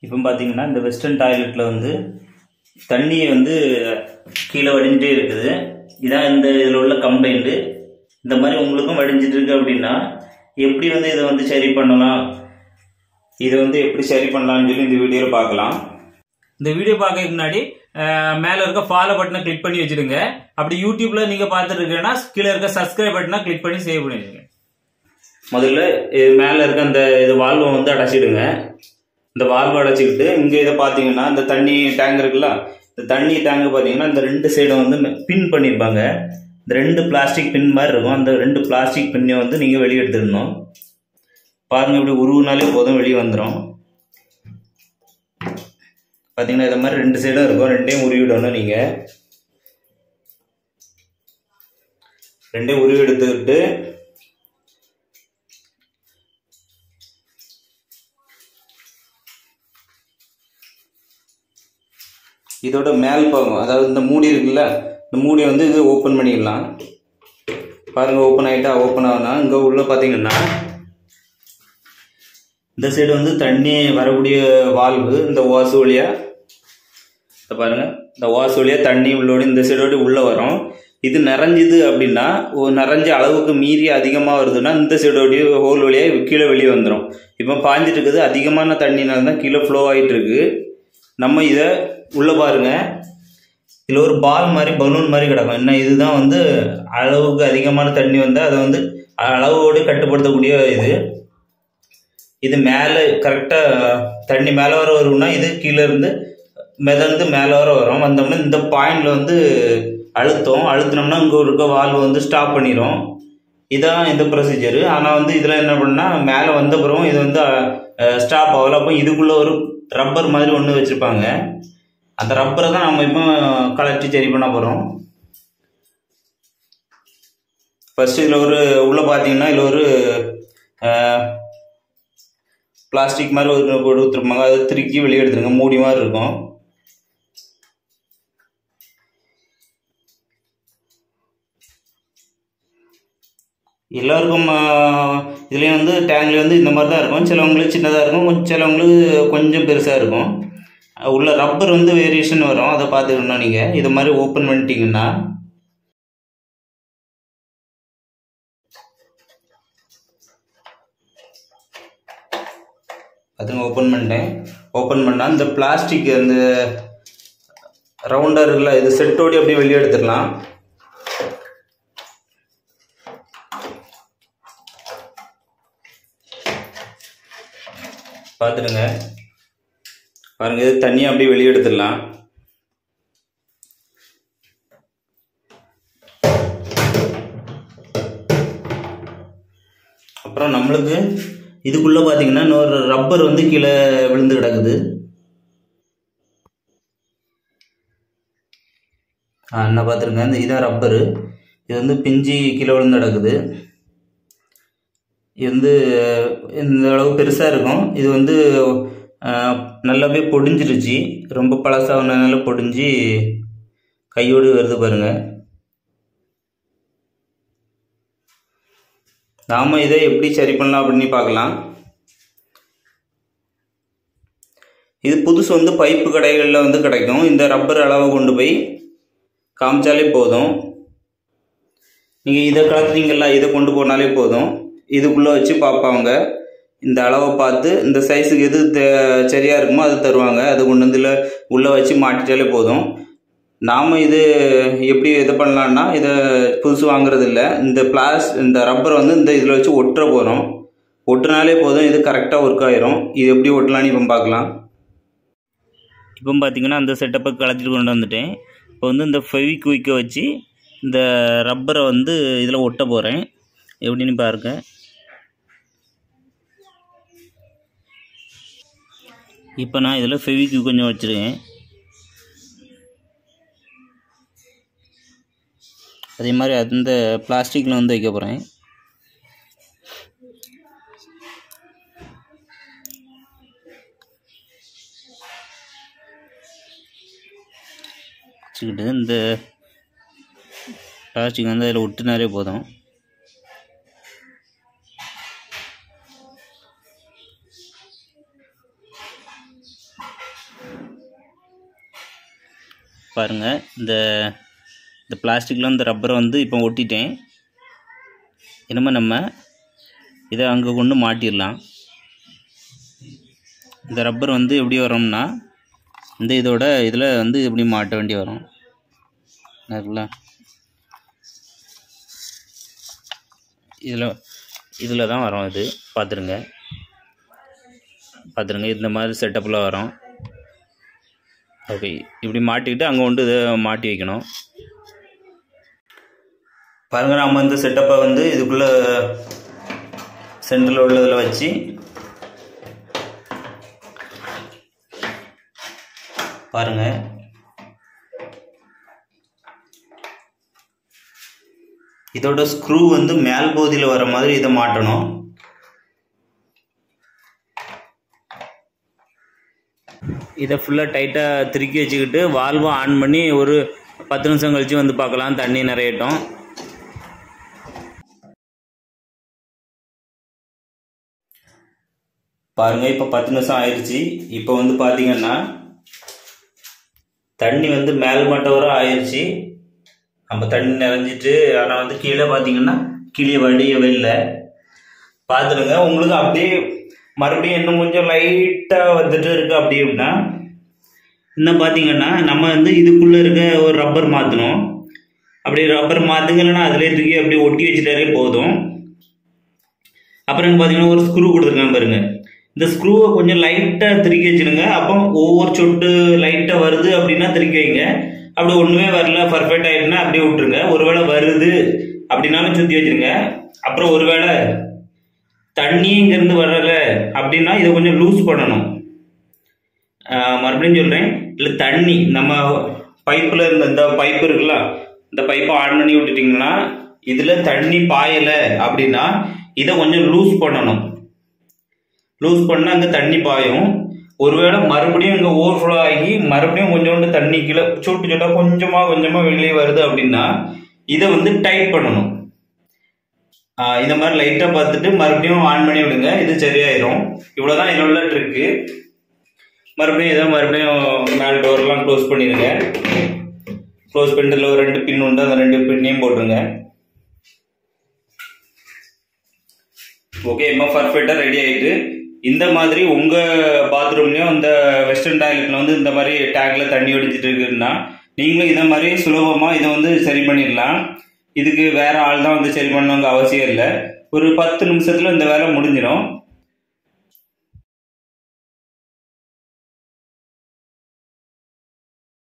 இப்போ பார்த்தீங்கன்னா இந்த வெஸ்டர்ன் டாய்லெட்டில் வந்து தண்ணி வந்து கீழே வடிஞ்சிட்டே இருக்குது. இதான் இந்த இதில் உள்ள கம்ப்ளைண்ட்டு. இந்த மாதிரி உங்களுக்கும் வடிஞ்சிட்டு இருக்கு அப்படின்னா எப்படி வந்து இதை வந்து சரி பண்ணலாம், இதை வந்து எப்படி சரி பண்ணலாம்னு சொல்லி இந்த வீடியோவில் பார்க்கலாம். இந்த வீடியோ பார்க்கறதுக்கு முன்னாடி மேலே இருக்க ஃபாலோ பட்டனை கிளிக் பண்ணி வச்சுடுங்க. அப்படி யூடியூப்ல நீங்கள் பார்த்துட்டு இருக்கீங்கன்னா கீழே இருக்க சப்ஸ்கிரைப் பட்டனை கிளிக் பண்ணி சேவ் பண்ணி வச்சுங்க. முதல்ல மேலே இருக்க அந்த இது வால்வை வந்து அடைச்சிடுங்க. இந்த வால்வை அடைச்சிக்கிட்டு இங்கே இதை பார்த்தீங்கன்னா இந்த தண்ணி டேங்க் இருக்குல்ல, இந்த தண்ணி டேங்க் பார்த்தீங்கன்னா இந்த ரெண்டு சைடும் வந்து பின் பண்ணியிருப்பாங்க. இந்த ரெண்டு பிளாஸ்டிக் பின் மாதிரி இருக்கும். அந்த ரெண்டு பிளாஸ்டிக் பின்னை வந்து நீங்கள் வெளியே எடுத்துடணும். பாருங்க, இப்படி உருவினாலே போதும், வெளியே வந்துடும். பார்த்தீங்கன்னா இதை மாதிரி ரெண்டு சைடும் இருக்கும். ரெண்டையும் உருவிடணும். நீங்கள் ரெண்டையும் உருவி எடுத்துக்கிட்டு இதோட மேல் பாகம், அதாவது இந்த மூடி இருக்குல்ல, இந்த மூடியை வந்து இது ஓப்பன் பண்ணிடலாம். பாருங்க, ஓப்பன் ஆகிட்டா. ஓப்பன் ஆகுனா இங்கே உள்ள பார்த்தீங்கன்னா இந்த சைடு வந்து தண்ணி வரக்கூடிய வால்வு, இந்த வாசு வழியா பாருங்க, இந்த வாசு வழியா தண்ணி உள்ளோடு இந்த சைடோடு உள்ளே வரும். இது நிறைஞ்சிது அப்படின்னா, நிறைஞ்ச அளவுக்கு மீறி அதிகமாக வருதுன்னா இந்த சைடோடைய ஹோல் வழியாக கீழே வெளியே வந்துடும். இப்போ பாஞ்சிட்டு இருக்குது, அதிகமான தண்ணினால தான் கீழே ஃப்ளோ ஆகிட்டு இருக்கு. நம்ம இதை உள்ளே பாருங்க, இதில் ஒரு பால் மாதிரி பலூன் மாதிரி கிடக்கும். என்ன, இதுதான் வந்து அளவுக்கு அதிகமான தண்ணி வந்தால் அதை வந்து அளவோடு கட்டுப்படுத்தக்கூடிய இது மேலே கரெக்டாக தண்ணி மேலே வர வரும்னா இது கீழே இருந்து மிதந்து மேலே வர வரும். வந்தோம்னா இந்த பாயிண்டில் வந்து அழுத்தினோம்னா இங்கே இருக்க வால்வு வந்து ஸ்டாப் பண்ணிடும். இதான் இந்த ப்ரொசீஜரு. ஆனால் வந்து இதில் என்ன பண்ணால் மேலே வந்த பிறகும் இது வந்து ஸ்டாப் ஆகல. அப்போ இதுக்குள்ளே ஒரு ரப்பர் மாதிரி ஒன்று வச்சுருப்பாங்க. அந்த ரப்பரை தான் நம்ம இப்போ கலட்டி சரி பண்ண போகிறோம். ஃபர்ஸ்ட் இதில் ஒரு உள்ளே பார்த்தீங்கன்னா இதில் ஒரு பிளாஸ்டிக் மாதிரி ஒரு கொடுத்துருப்பாங்க. அதை திருக்கி வெளியே எடுத்துருங்க. மூடி மாதிரி இருக்கும். எல்லாருக்கும் இதுலேயும் வந்து டேங்க்லேயும் வந்து இந்த மாதிரி தான் இருக்கும். சிலவங்களுக்கு சின்னதாக இருக்கும், சிலவங்களுக்கு கொஞ்சம் பெருசாக இருக்கும். உள்ள ரப்பர் வந்து வேரியேஷன் வரும். அதை பார்த்துக்கணும். நீங்கள் இது மாதிரி ஓப்பன் பண்ணிட்டீங்கன்னா அதுங்க ஓப்பன் பண்ணிட்டேன். ஓப்பன் பண்ணால் இந்த பிளாஸ்டிக் அந்த ரவுண்டாக இருக்குல்ல, இது செட்டோடி அப்படியே வெளியே எடுத்துடலாம். பார்த்துடுங்க. பாருங்க, இது தண்ணியை அப்படியே வெளியே எடுத்துடலாம். அப்புறம் நம்மளுக்கு இதுக்குள்ளே பார்த்தீங்கன்னா இன்னொரு ரப்பர் வந்து கீழே விழுந்து கிடக்குது. என்ன பார்த்துருங்க, இந்த இதான் ரப்பரு. இது வந்து பிஞ்சு கீழே விழுந்து கிடக்குது. இது வந்து இந்த அளவு பெருசாக இருக்கும். இது வந்து நல்லாவே பொடிஞ்சிருச்சு. ரொம்ப பழசாகனால பொடிஞ்சு கையோடு வருது பாருங்க. நாம இதை எப்படி சரி பண்ணலாம் அப்படின்னு பார்க்கலாம். இது புதுசு வந்து பைப்பு கடைகளில் வந்து கிடைக்கும். இந்த ரப்பர் அளவை கொண்டு போய் காமிச்சாலே போதும். நீங்கள் இதை கலக்குறீங்களா, இதை கொண்டு போனாலே போதும். இதுக்குள்ளே வச்சு பார்ப்பாங்க. இந்த அளவை பார்த்து இந்த சைஸுக்கு எது சரியாக இருக்குமோ அது தருவாங்க. அது கொண்டு வந்து உள்ளே வச்சு மாட்டிட்டாலே போதும். நாம் இது எப்படி இது பண்ணலான்னா, இதை புதுசு வாங்குறது இல்லை. இந்த ரப்பரை வந்து இந்த இதில் வச்சு ஒட்டுற போகிறோம். ஒட்டுனாலே போதும், இது கரெக்டாக ஒர்க் ஆயிரும். இது எப்படி ஒட்டலான்னு இப்போ பார்க்கலாம். இப்போ பார்த்தீங்கன்னா அந்த செட்டப்பை கலத்திட்டு கொண்டு வந்துட்டேன். இப்போ வந்து இந்த ஃபெவிக்விக்கை வச்சு இந்த ரப்பரை வந்து இதில் ஒட்ட போகிறேன். எப்படின்னு பாருங்க. இப்போ நான் இதில் ஃபெவிக்விக் கொஞ்சம் வச்சுருக்கேன். அதே மாதிரி அந்த பிளாஸ்டிக்கில் வந்து வைக்க போகிறேன். வச்சுக்கிட்டு இந்த பிளாஸ்டிக் வந்து அதில் ஒட்டினாலே போதும். பாருங்கள், இந்த பிளாஸ்டிக்கில் இந்த ரப்பரை வந்து இப்போ ஒட்டிட்டேன். இனிமேல் நம்ம இதை அங்கே கொண்டு மாட்டிடலாம். இந்த ரப்பர் வந்து எப்படி வரும்னா, இந்த இதோட இதில் வந்து எப்படி மாட்ட வேண்டி வரும் இருக்குல்ல. இதில் தான் வரும். இது பார்த்துருங்க, இந்த மாதிரி செட்டப்பில் வரும். ஓகே, இப்படி மாட்டிக்கிட்டு அங்கே கொண்டு இதை மாட்டி வைக்கணும். பாருங்கள், நம்ம இந்த செட்டப்பை வந்து இதுக்குள்ளே சென்டரில் உள்ளதில் வச்சு பாருங்கள். இதோட ஸ்க்ரூ வந்து மேல் பகுதியில் வர மாதிரி இதை மாட்டணும். இதை ஃபுல்லாக டைட்டாக திருக்கி வச்சுக்கிட்டு வால்வை ஆன் பண்ணி ஒரு 10 நிமிஷம் கழித்து வந்து பார்க்கலாம், தண்ணி நிறையட்டும். பாருங்கள், இப்போ 10 நிமிஷம் ஆயிடுச்சு. இப்போ வந்து பார்த்தீங்கன்னா தண்ணி வந்து மேல் மட்டம் வர ஆயிடுச்சு. நம்ம தண்ணி நிறைஞ்சிட்டு, ஆனால் வந்து கீழே பார்த்தீங்கன்னா கீழே வடியவே இல்லை. பார்த்துடுங்க. உங்களுக்கு அப்படியே மறுபடியும் இன்னும் கொஞ்சம் லைட்டாக வந்துட்டு இருக்கு அப்படின்னா இன்னும் பார்த்தீங்கன்னா நம்ம வந்து இதுக்குள்ளே இருக்க ஒரு ரப்பர் மாற்றணும். அப்படி ரப்பர் மாற்றுங்கன்னா அதிலே தூக்கி அப்படியே ஒட்டி வச்சுட்டாலே போதும். அப்புறம் பார்த்தீங்கன்னா ஒரு ஸ்க்ரூ கொடுத்துருக்காங்க பாருங்க. இந்த ஸ்க்ரூவை கொஞ்சம் லைட்டாக திருக்கி வச்சுருங்க. அப்போ ஒவ்வொரு சொட்டு லைட்டாக வருது அப்படின்னா திருக்கி வைங்க. அப்படி ஒன்றுமே வரல, பர்ஃபெக்ட் ஆகிடுனா அப்படியே விட்டுருங்க. ஒருவேளை வருது அப்படின்னாலும் சுற்றி வச்சுருங்க. அப்புறம் ஒருவேளை தண்ணி இங்கேருந்து வரல அப்படின்னா இதை கொஞ்சம் லூஸ் பண்ணணும். மறுபடியும் சொல்கிறேன், இல்லை தண்ணி நம்ம பைப்பில் இந்த பைப்பு இருக்குல்ல, இந்த பைப்பை ஆன் பண்ணி விட்டுட்டிங்கன்னா இதில் தண்ணி பாயலை அப்படின்னா இதை கொஞ்சம் லூஸ் பண்ணணும். லூஸ் பண்ணால் அங்கே தண்ணி பாயும். ஒருவேளை மறுபடியும் இங்கே ஓவர்ஃப்ளோ ஆகி மறுபடியும் கொஞ்சோண்டு தண்ணி கீழே சொட்டு சொட்டாக கொஞ்சமாக வெளியே வருது அப்படின்னா இதை வந்து டைட் பண்ணணும். இந்த மாதிரி லைட்டாக பார்த்துட்டு மறுபடியும் ஆன் பண்ணி விடுங்க, இது சரியாயிரும். இவ்வளோதான் இதில் உள்ள ட்ரிக்கு. மறுபடியும் மேல் டோர்லாம் க்ளோஸ் பண்ணிடுங்க. க்ளோஸ் பண்ணிட்டு ஒரு 2 பின் உண்டு, அந்த 2 பின்னையும் போட்டுருங்க. ஓகே, இப்போ பர்ஃபெக்டாக ரெடி ஆகிட்டு. இந்த மாதிரி உங்கள் பாத்ரூம்லேயும் இந்த வெஸ்டர்ன் டாய்லெட்டில் வந்து இந்த மாதிரி டேங்கில் தண்ணி ஒடிச்சிட்டு இருக்குன்னா நீங்களும் இதை மாதிரி சுலபமாக இதை வந்து சரி பண்ணிடலாம். இதுக்கு வேறு ஆள் தான் வந்து சரி பண்ணவங்க அவசியம் இல்லை. ஒரு 10 நிமிஷத்தில் இந்த வேலை முடிஞ்சிடும்.